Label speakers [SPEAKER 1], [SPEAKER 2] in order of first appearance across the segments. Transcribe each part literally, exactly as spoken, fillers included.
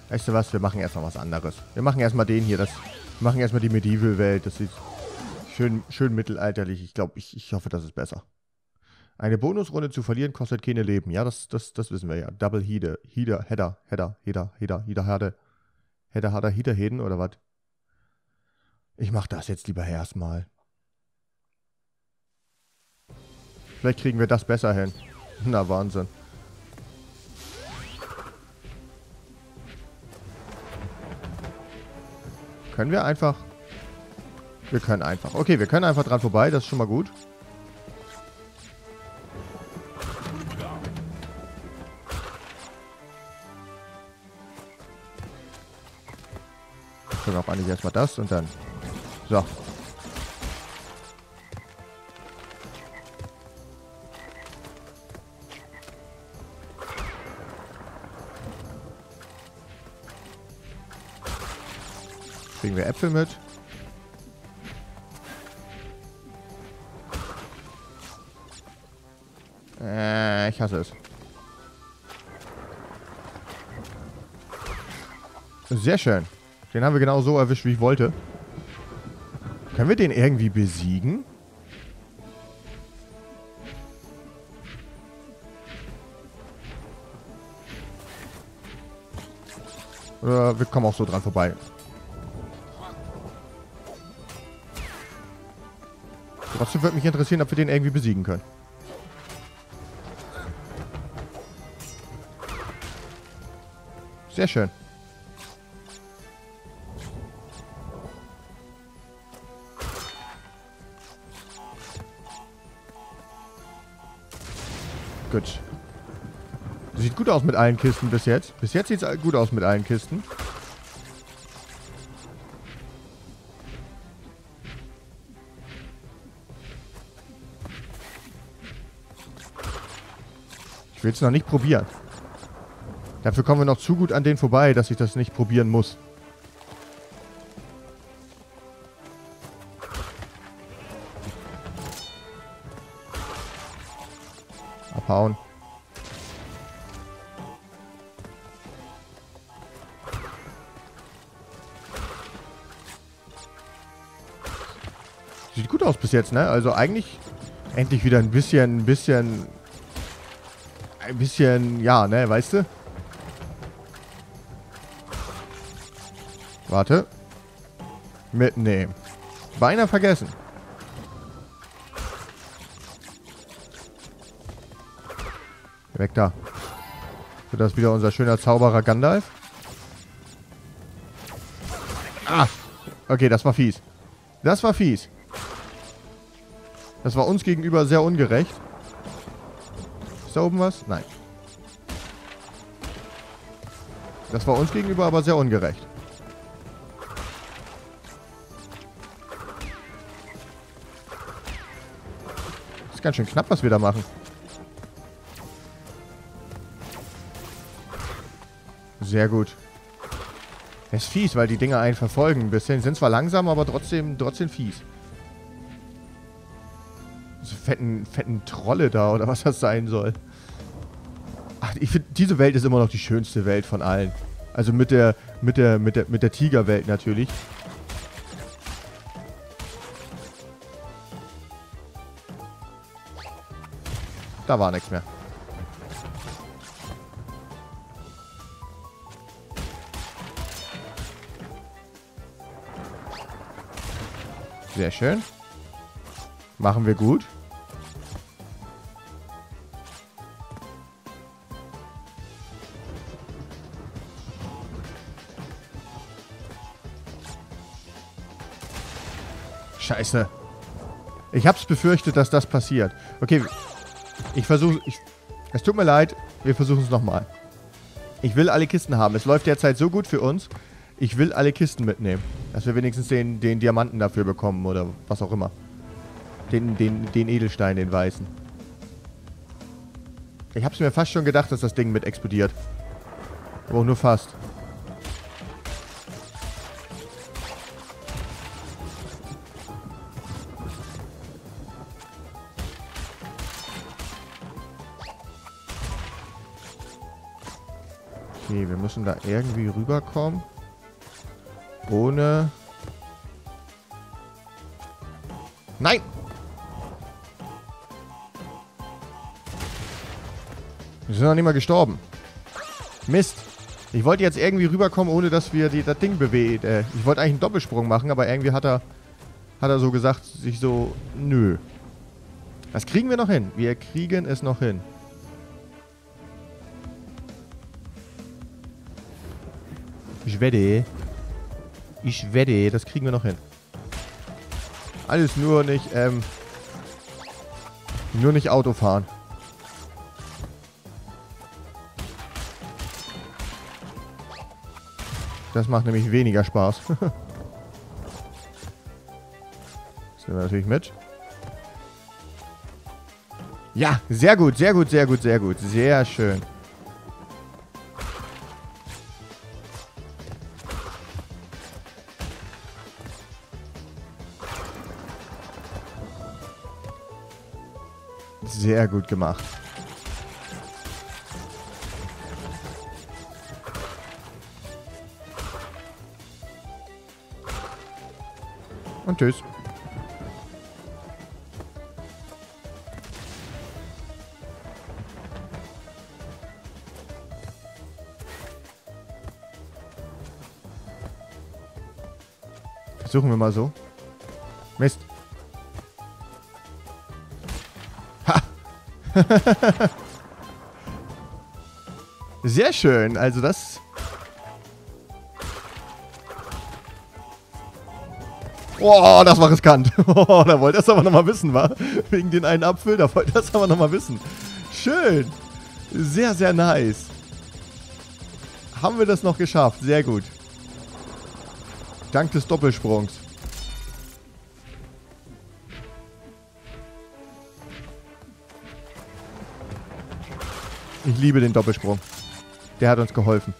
[SPEAKER 1] Weißt du was? Wir machen erstmal was anderes. Wir machen erstmal den hier. Das, wir machen erstmal die Medieval-Welt. Das sieht schön, schön mittelalterlich. Ich glaube, ich, ich hoffe, das ist besser. Eine Bonusrunde zu verlieren kostet keine Leben. Ja, das, das, das wissen wir ja. Double Header. Header, Header, Header, Header, Header, Header, Header. Header, Header, Header, Heden oder was? Ich mach das jetzt lieber erstmal. Vielleicht kriegen wir das besser hin. Na, Wahnsinn. Können wir einfach... Wir können einfach. Okay, wir können einfach dran vorbei. Das ist schon mal gut. Wir können auch eigentlich erstmal das und dann... So. Kriegen wir Äpfel mit. Äh, ich hasse es. Sehr schön. Den haben wir genau so erwischt, wie ich wollte. Können wir den irgendwie besiegen? Oder wir kommen auch so dran vorbei. Trotzdem würde mich interessieren, ob wir den irgendwie besiegen können. Sehr schön. Gut. Sieht gut aus mit allen Kisten bis jetzt. Bis jetzt sieht es gut aus mit allen Kisten. Ich will es noch nicht probieren. Dafür kommen wir noch zu gut an denen vorbei, dass ich das nicht probieren muss. Abhauen. Sieht gut aus bis jetzt, ne? Also eigentlich endlich wieder ein bisschen, ein bisschen... Ein bisschen, ja, ne, weißt du? Warte. Mitnehmen. Beinahe vergessen. Weg da. Wird das wieder unser schöner Zauberer Gandalf? Ah! Okay, das war fies. Das war fies. Das war uns gegenüber sehr ungerecht. Ist da oben was? Nein. Das war uns gegenüber aber sehr ungerecht. Ist ganz schön knapp, was wir da machen. Sehr gut. Das ist fies, weil die Dinger einen verfolgen ein bisschen. Sind zwar langsam, aber trotzdem, trotzdem fies. So fetten, fetten Trolle da, oder was das sein soll. Ach, ich finde, diese Welt ist immer noch die schönste Welt von allen. Also mit der, mit der, mit der, mit der Tigerwelt natürlich. Da war nichts mehr. Sehr schön. Machen wir gut. Scheiße. Ich hab's befürchtet, dass das passiert. Okay, ich versuche... Ich, es tut mir leid, wir versuchen es nochmal. Ich will alle Kisten haben. Es läuft derzeit so gut für uns. Ich will alle Kisten mitnehmen. Dass wir wenigstens den, den Diamanten dafür bekommen oder was auch immer. Den, den, den Edelstein, den weißen. Ich hab's mir fast schon gedacht, dass das Ding mit explodiert. Aber auch nur fast. Okay, wir müssen da irgendwie rüberkommen. Ohne... Nein! Wir sind noch nicht mal gestorben. Mist. Ich wollte jetzt irgendwie rüberkommen, ohne dass wir die, das Ding bewegen. Äh, ich wollte eigentlich einen Doppelsprung machen, aber irgendwie hat er, hat er so gesagt, sich so, nö. Das kriegen wir noch hin. Wir kriegen es noch hin. Ich wette. Ich wette, das kriegen wir noch hin. Alles nur nicht, ähm... Nur nicht Auto fahren. Das macht nämlich weniger Spaß. Das nehmen wir natürlich mit. Ja, sehr gut, sehr gut, sehr gut, sehr gut. Sehr schön. Sehr gut gemacht. Und tschüss. Versuchen wir mal so. Mist. Ha! Sehr schön. Also das... Oh, das war riskant. Oh, da wollte er es aber nochmal wissen, wa? Wegen den einen Apfel, da wollte er es aber nochmal wissen. Schön. Sehr, sehr nice. Haben wir das noch geschafft. Sehr gut. Dank des Doppelsprungs. Ich liebe den Doppelsprung. Der hat uns geholfen.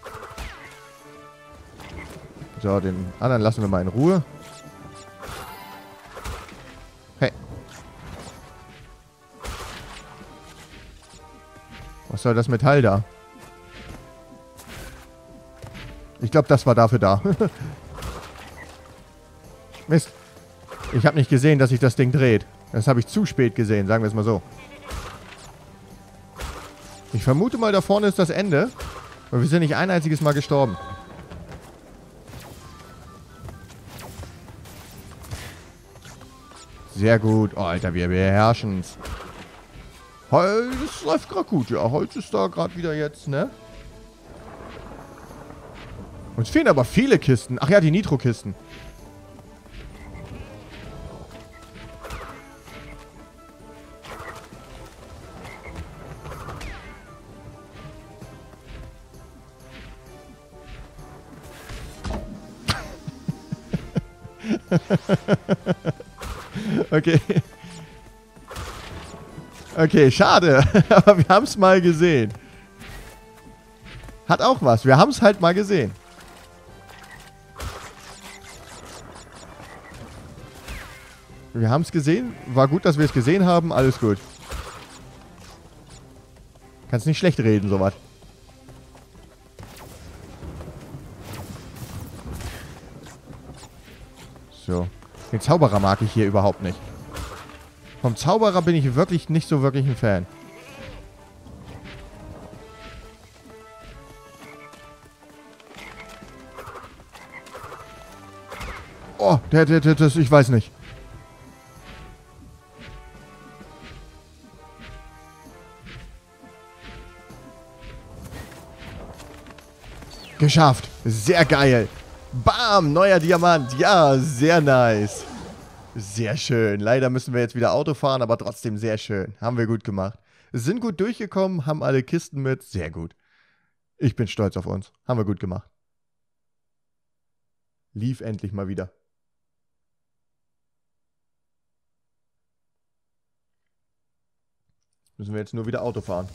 [SPEAKER 1] So, den anderen lassen wir mal in Ruhe. Hey. Was soll das Metall da? Ich glaube, das war dafür da. Mist. Ich habe nicht gesehen, dass sich das Ding dreht. Das habe ich zu spät gesehen, sagen wir es mal so. Ich vermute mal, da vorne ist das Ende. Aber wir sind nicht ein einziges Mal gestorben. Sehr gut. Oh, Alter, wir beherrschen es. Das läuft gerade gut, ja. Holz ist da gerade wieder jetzt, ne? Uns fehlen aber viele Kisten. Ach ja, die Nitro-Kisten. Okay. Okay, schade. Aber wir haben es mal gesehen. Hat auch was. Wir haben es halt mal gesehen. Wir haben es gesehen. War gut, dass wir es gesehen haben. Alles gut. Kannst nicht schlecht reden, sowas. So. Den Zauberer mag ich hier überhaupt nicht. Vom Zauberer bin ich wirklich nicht so wirklich ein Fan. Oh, der, der, der, das, ich weiß nicht. Geschafft. Sehr geil. Bam, neuer Diamant. Ja, sehr nice. Sehr schön. Leider müssen wir jetzt wieder Auto fahren, aber trotzdem sehr schön. Haben wir gut gemacht. Sind gut durchgekommen, haben alle Kisten mit. Sehr gut. Ich bin stolz auf uns. Haben wir gut gemacht. Lief endlich mal wieder. Müssen wir jetzt nur wieder Auto fahren.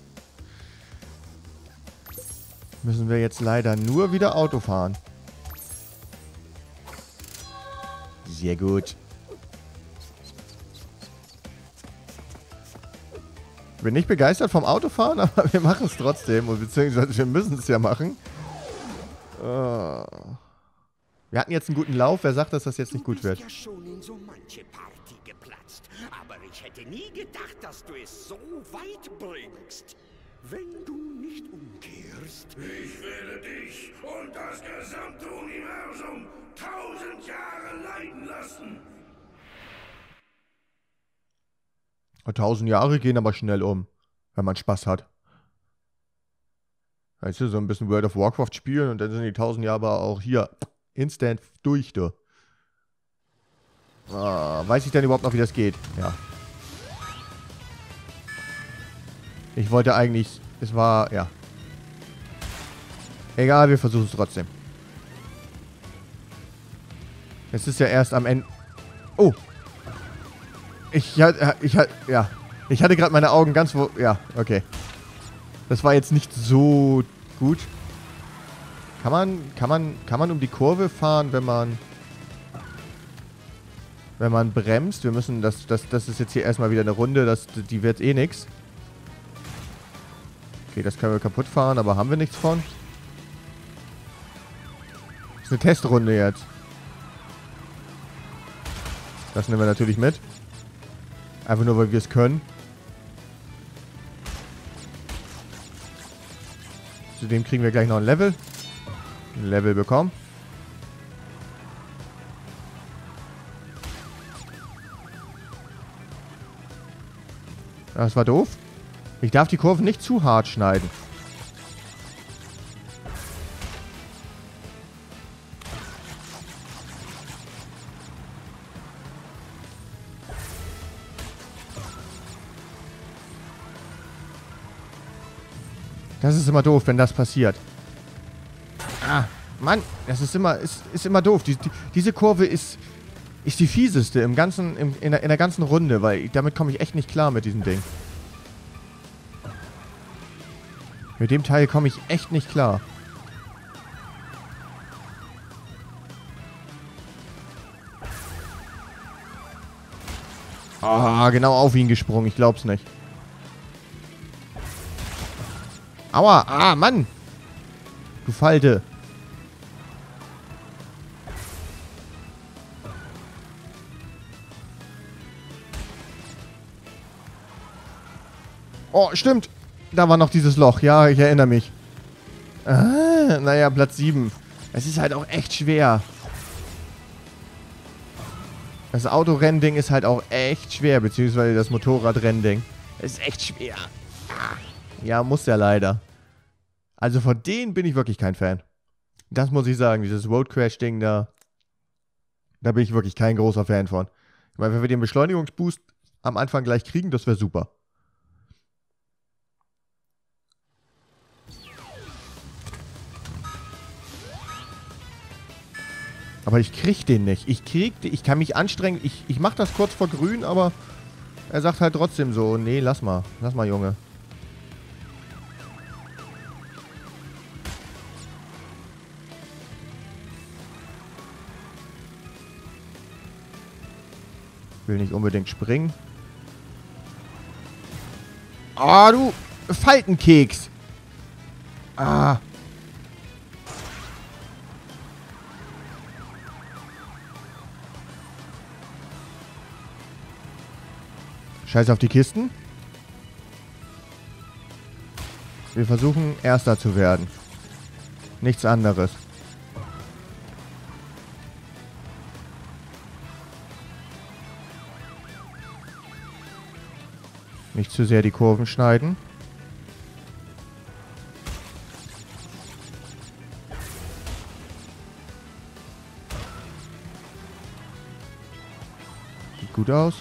[SPEAKER 1] Müssen wir jetzt leider nur wieder Auto fahren. Sehr gut. bin nicht begeistert vom Autofahren, aber wir machen es trotzdem. Beziehungsweise wir müssen es ja machen. Uh. Wir hatten jetzt einen guten Lauf. Wer sagt, dass das jetzt nicht gut wird?
[SPEAKER 2] Du bist ja schon in so manche Party geplatzt. Aber ich hätte nie gedacht, dass du es so weit bringst. Wenn du nicht umkehrst...
[SPEAKER 3] Ich werde dich und das gesamte Universum tausend Jahre leiden lassen.
[SPEAKER 1] Tausend Jahre gehen aber schnell um, wenn man Spaß hat. Weißt du, so ein bisschen World of Warcraft spielen und dann sind die tausend Jahre aber auch hier instant durch, du. Ah, weiß ich denn überhaupt noch, wie das geht? Ja. Ich wollte eigentlich... Es war... Ja. Egal, wir versuchen es trotzdem. Es ist ja erst am Ende... Oh! Ich hatte... Ich hatte... Ja. Ich hatte gerade meine Augen ganz wo... Ja, okay. Das war jetzt nicht so gut. Kann man... Kann man... Kann man um die Kurve fahren, wenn man... Wenn man bremst? Wir müssen... Das, das, das ist jetzt hier erstmal wieder eine Runde. Das, die wird eh nix. Okay, das können wir kaputt fahren, aber haben wir nichts von. Das ist eine Testrunde jetzt. Das nehmen wir natürlich mit. Einfach nur, weil wir es können. Zudem kriegen wir gleich noch ein Level. Ein Level bekommen. Das war doof. Ich darf die Kurven nicht zu hart schneiden. Das ist immer doof, wenn das passiert. Ah, Mann, das ist immer, ist, ist immer doof. Die, die, diese Kurve ist, ist die fieseste im ganzen, im, in, der, in der ganzen Runde, weil damit komme ich echt nicht klar mit diesem Ding. Mit dem Teil komme ich echt nicht klar. Ah, genau auf ihn gesprungen. Ich glaub's nicht. Aua. Ah, Mann. Du Falte. Oh, stimmt. Da war noch dieses Loch. Ja, ich erinnere mich. Ah, naja, Platz sieben. Es ist halt auch echt schwer. Das Autorrennding ist halt auch echt schwer. Beziehungsweise das Motorradrennding. Es ist echt schwer. Ja, muss ja leider. Also von denen bin ich wirklich kein Fan. Das muss ich sagen. Dieses Road Crash-Ding da. Da bin ich wirklich kein großer Fan von. Ich meine, wenn wir den Beschleunigungsboost am Anfang gleich kriegen, das wäre super. Aber ich krieg den nicht. Ich krieg den, ich kann mich anstrengen. Ich, ich mach das kurz vor grün, aber er sagt halt trotzdem so, nee, lass mal. Lass mal, Junge. Will nicht unbedingt springen. Ah, du Faltenkeks. Ah. Scheiß auf die Kisten. Wir versuchen, Erster zu werden. Nichts anderes. Nicht zu sehr die Kurven schneiden. Sieht gut aus.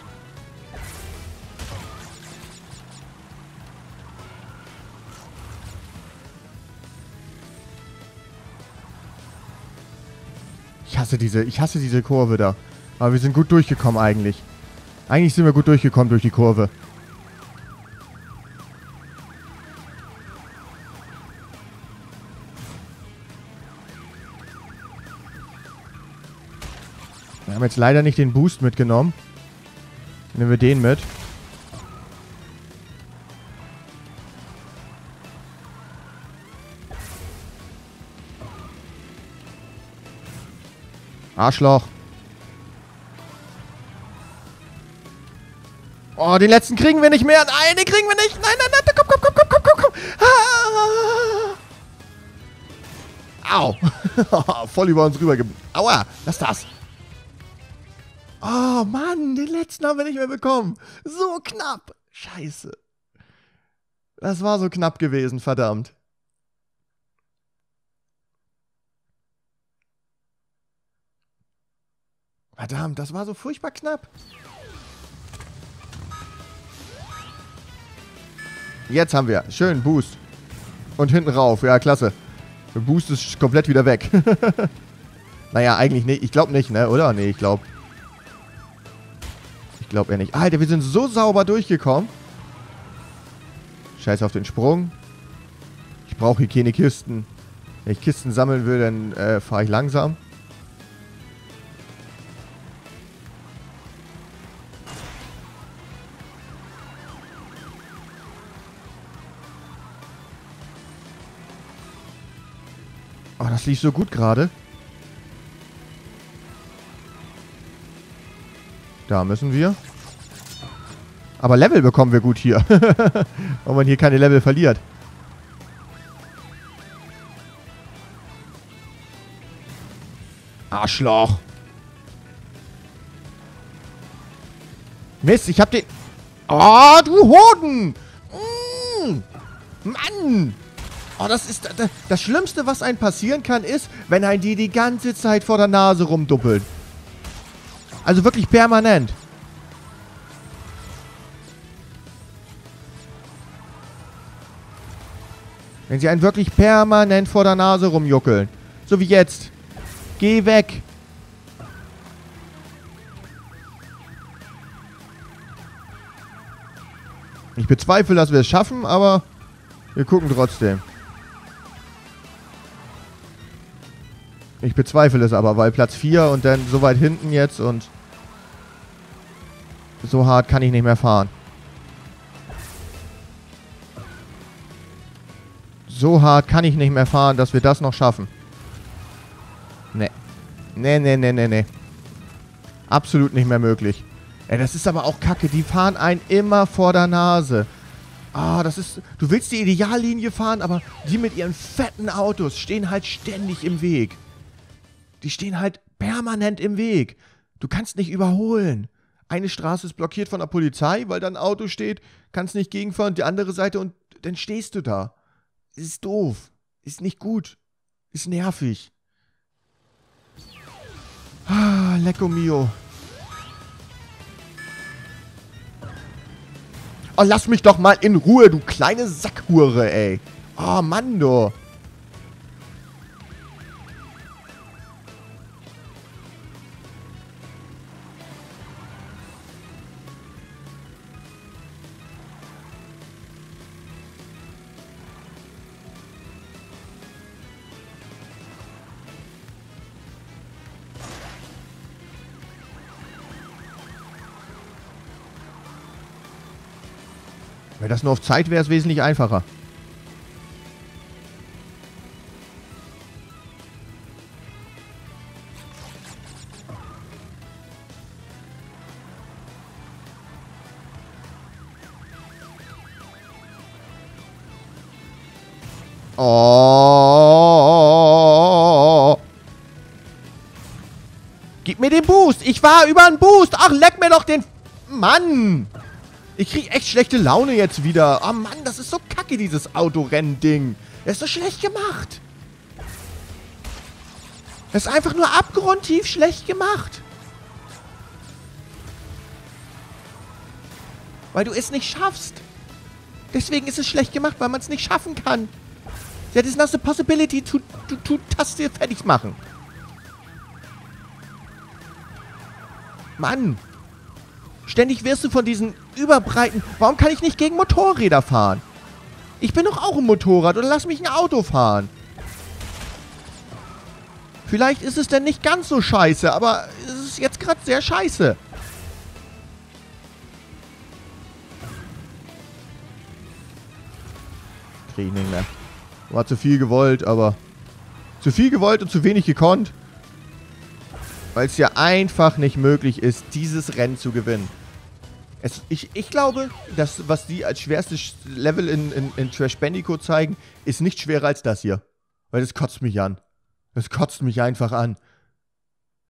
[SPEAKER 1] Ich hasse diese, ich hasse diese Kurve da. Aber wir sind gut durchgekommen eigentlich. Eigentlich sind wir gut durchgekommen durch die Kurve. Wir haben jetzt leider nicht den Boost mitgenommen. Nehmen wir den mit. Arschloch. Oh, den letzten kriegen wir nicht mehr. Nein, den kriegen wir nicht. Nein, nein, nein. Komm, komm, komm, komm, komm, komm, komm. Ah. Au. Voll über uns rüber. Aua, lass das. Oh, Mann, den letzten haben wir nicht mehr bekommen. So knapp. Scheiße. Das war so knapp gewesen, verdammt. Verdammt, das war so furchtbar knapp. Jetzt haben wir. Schön, Boost. Und hinten rauf. Ja, klasse. Der Boost ist komplett wieder weg. Naja, eigentlich nicht. Ich glaube nicht, ne? Oder? Nee, ich glaube. Ich glaube eher nicht. Alter, wir sind so sauber durchgekommen. Scheiß auf den Sprung. Ich brauche hier keine Kisten. Wenn ich Kisten sammeln will, dann äh, fahre ich langsam. Oh, das lief so gut gerade. Da müssen wir. Aber Level bekommen wir gut hier. Wenn man hier keine Level verliert. Arschloch. Mist, ich hab den... Oh, du Hoden! Mm, Mann! Oh, das ist... Das, das Schlimmste, was einem passieren kann, ist, wenn ein die die ganze Zeit vor der Nase rumduppelt. Also wirklich permanent. Wenn sie einen wirklich permanent vor der Nase rumjuckeln. So wie jetzt. Geh weg. Ich bezweifle, dass wir es schaffen, aber wir gucken trotzdem. Ich bezweifle es aber, weil Platz vier und dann so weit hinten jetzt und so hart kann ich nicht mehr fahren. So hart kann ich nicht mehr fahren, dass wir das noch schaffen. Nee. Nee, nee, nee, nee, nee. Absolut nicht mehr möglich. Ey, das ist aber auch kacke. Die fahren einen immer vor der Nase. Ah, das ist... Du willst die Ideallinie fahren, aber die mit ihren fetten Autos stehen halt ständig im Weg. Die stehen halt permanent im Weg. Du kannst nicht überholen. Eine Straße ist blockiert von der Polizei, weil da ein Auto steht, kannst nicht gegenfahren, die andere Seite und dann stehst du da. Ist doof. Ist nicht gut. Ist nervig. Ah, lecco mio. Oh, lass mich doch mal in Ruhe, du kleine Sackhure, ey. Oh, Mann, du. Wenn das nur auf Zeit wäre, ist es wesentlich einfacher. Oh. Gib mir den Boost. Ich war über einen Boost. Ach, leck mir doch den... Mann. Ich krieg echt schlechte Laune jetzt wieder. Oh Mann, das ist so kacke, dieses Autorennen-Ding. Das ist so schlecht gemacht. Das ist einfach nur abgrundtief schlecht gemacht. Weil du es nicht schaffst. Deswegen ist es schlecht gemacht, weil man es nicht schaffen kann. That is not the possibility to, to, to Taste fertig machen. Mann. Ständig wirst du von diesen überbreiten... Warum kann ich nicht gegen Motorräder fahren? Ich bin doch auch ein Motorrad oder lass mich ein Auto fahren. Vielleicht ist es denn nicht ganz so scheiße, aber es ist jetzt gerade sehr scheiße. Krieg ich nicht mehr. War zu viel gewollt, aber... Zu viel gewollt und zu wenig gekonnt. Weil es ja einfach nicht möglich ist, dieses Rennen zu gewinnen. Es, ich, ich glaube, das, was die als schwerstes Level in, in, in Crash Bandicoot zeigen, ist nicht schwerer als das hier. Weil das kotzt mich an. Das kotzt mich einfach an.